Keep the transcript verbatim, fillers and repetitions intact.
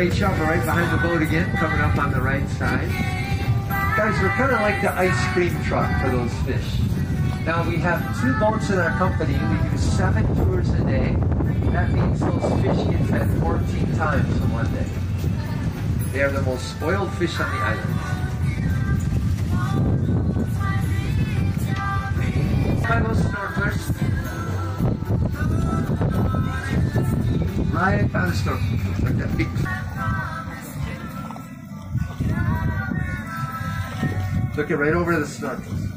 Rachel, we're right behind the boat again, coming up on the right side. Guys, we're kind of like the ice cream truck for those fish. Now we have two boats in our company. We do seven tours a day. That means those fish get fed fourteen times in one day. They are the most spoiled fish on the island. By those snorkelers. Right by the snorkel. Like that big. Looking right over the snorkels.